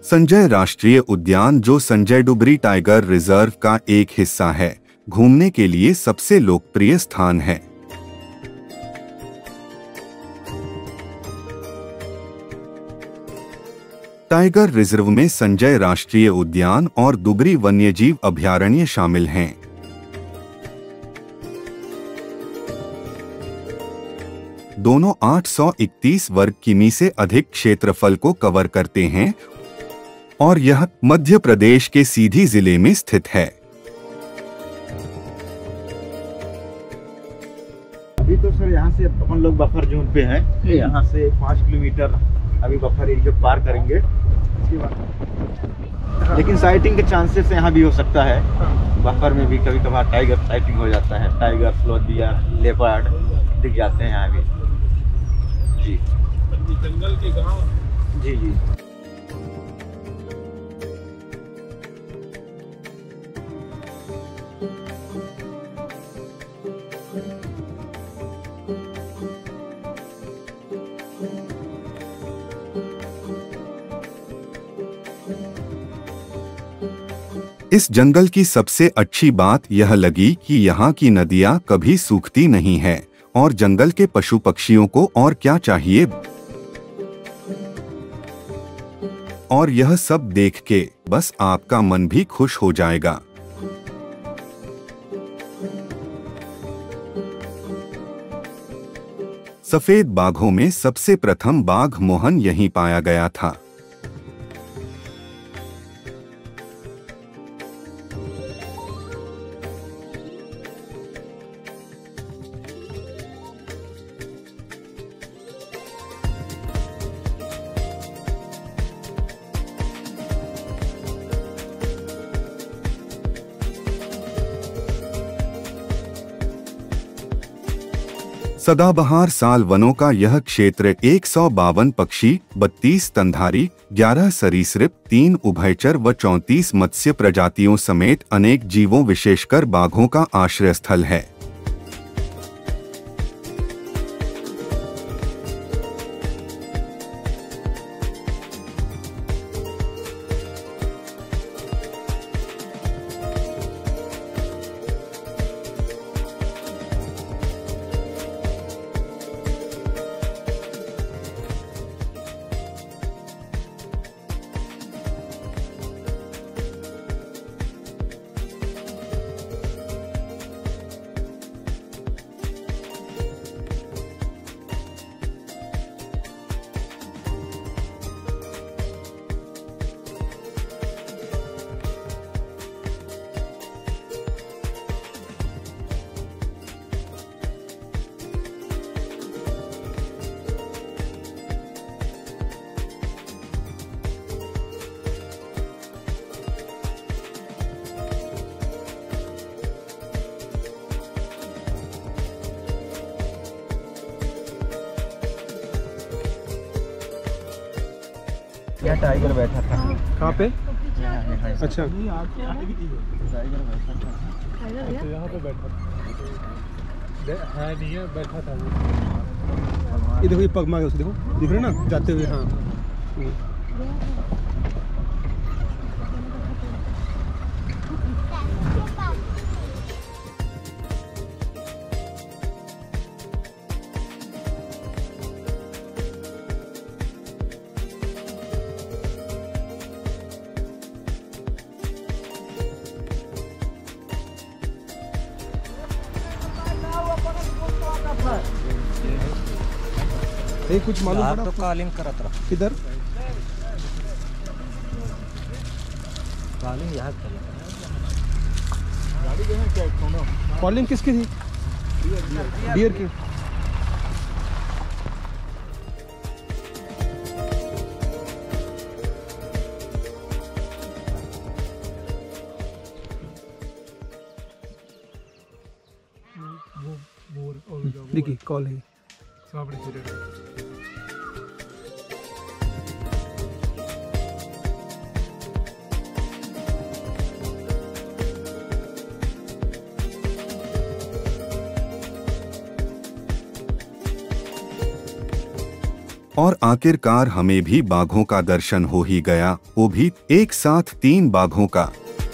संजय राष्ट्रीय उद्यान, जो संजय डुबरी टाइगर रिजर्व का एक हिस्सा है, घूमने के लिए सबसे लोकप्रिय स्थान है। टाइगर रिजर्व में संजय राष्ट्रीय उद्यान और डुबरी वन्यजीव अभयारण्य शामिल हैं। दोनों 831 वर्ग किमी से अधिक क्षेत्रफल को कवर करते हैं और यह मध्य प्रदेश के सीधी जिले में स्थित है। अभी तो सर यहाँ से अपन लोग बफर जोन पे हैं। यहाँ से 5 किलोमीटर अभी बफर एरिया पार करेंगे इसके बाद, लेकिन साइटिंग के चांसेस यहाँ भी हो सकता है। बफर में भी कभी कभार टाइगर साइटिंग हो जाता है। टाइगर, स्लोथ डियर, लेपर्ड दिख जाते हैं यहाँ भी। जी जंगल के गांव। जी जी। इस जंगल की सबसे अच्छी बात यह लगी कि यहाँ की नदियाँ कभी सूखती नहीं है और जंगल के पशु पक्षियों को और क्या चाहिए। और यह सब देख के बस आपका मन भी खुश हो जाएगा। सफेद बाघों में सबसे प्रथम बाघ मोहन यहीं पाया गया था। सदाबहार साल वनों का यह क्षेत्र 152 पक्षी, 32 स्तनधारी, 11 सरीसृप, 3 उभयचर व 34 मत्स्य प्रजातियों समेत अनेक जीवों विशेषकर बाघों का आश्रय स्थल है। यहाँ टाइगर बैठा था। कहाँ पे? अच्छा, टाइगर बैठा था। तो यहाँ पे बैठा था। है नहीं है, बैठा था वो। ये देखो, ये पग मांगे उसको देखो, दिख रहे ना जाते हुए। हाँ कुछ मालूम पड़ा तो कॉलिंग करत रहा। किधर? कॉलिंग यहाँ कॉलिंग किसकी थी? डियर की। देखिए कॉल है। और आखिरकार हमें भी बाघों का दर्शन हो ही गया, वो भी एक साथ 3 बाघों का।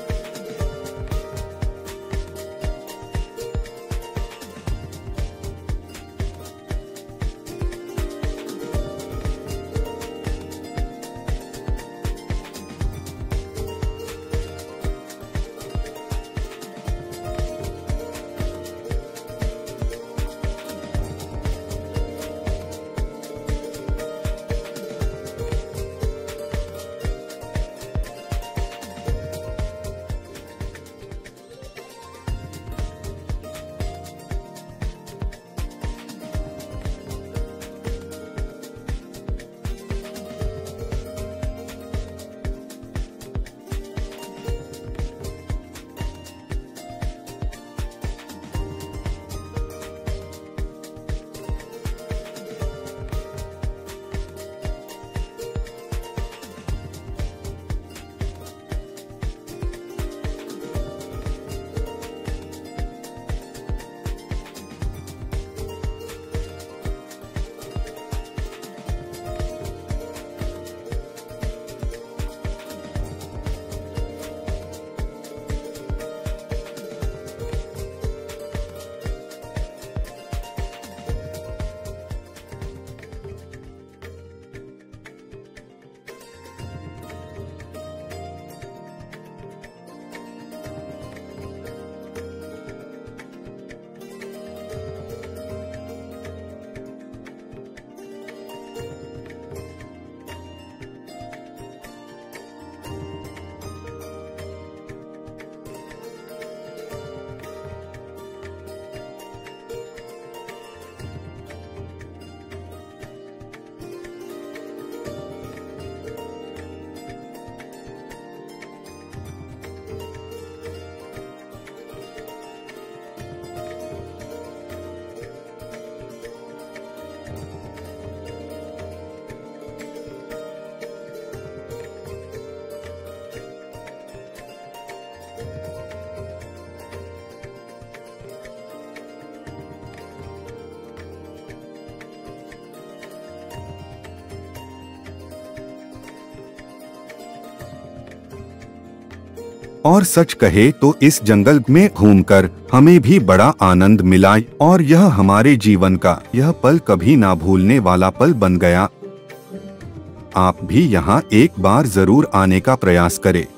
और सच कहे तो इस जंगल में घूमकर हमें भी बड़ा आनंद मिला और यह हमारे जीवन का यह पल कभी ना भूलने वाला पल बन गया। आप भी यहाँ एक बार जरूर आने का प्रयास करें।